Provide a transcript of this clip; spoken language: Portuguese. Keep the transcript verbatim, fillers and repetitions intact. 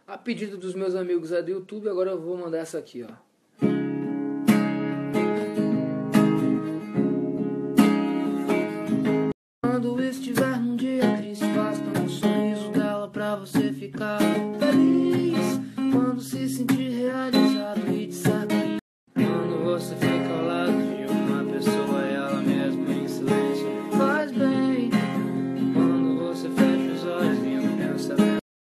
A pedido dos meus amigos aí do YouTube, agora eu vou mandar essa aqui, ó. Quando estiver num dia triste, basta um sorriso dela pra você ficar feliz. Quando se sentir realizado e disser que quando você